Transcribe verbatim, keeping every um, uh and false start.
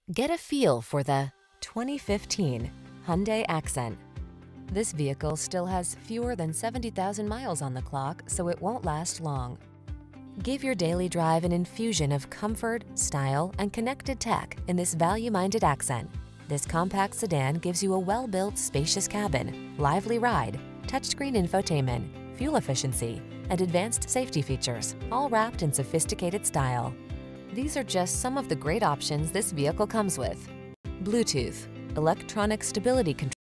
Get a feel for the twenty fifteen Hyundai Accent. This vehicle still has fewer than seventy thousand miles on the clock, so it won't last long. Give your daily drive an infusion of comfort, style, and connected tech in this value-minded Accent. This compact sedan gives you a well-built, spacious cabin, lively ride, touchscreen infotainment, fuel efficiency, and advanced safety features, all wrapped in sophisticated style. These are just some of the great options this vehicle comes with: Bluetooth, electronic stability control,